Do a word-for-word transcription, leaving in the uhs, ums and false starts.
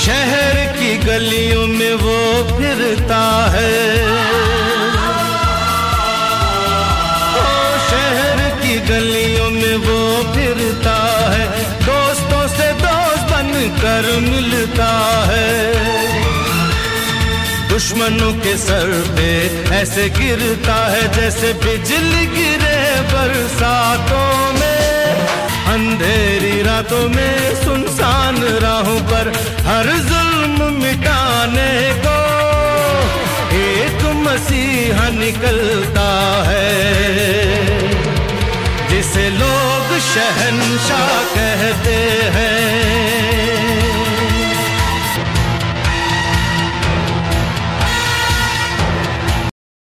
शहर की गलियों में वो फिरता है, ओ शहर की गलियों में वो फिरता है, दोस्तों से दोस्त बनकर मिलता है। दुश्मनों के सर पे ऐसे गिरता है जैसे बिजली गिरे बरसातों में। अंधेरी रातों में सुनसान राहों पर हर जुल्म मिटाने को एक मसीहा निकलता है, जिसे लोग शहंशाह कहते हैं।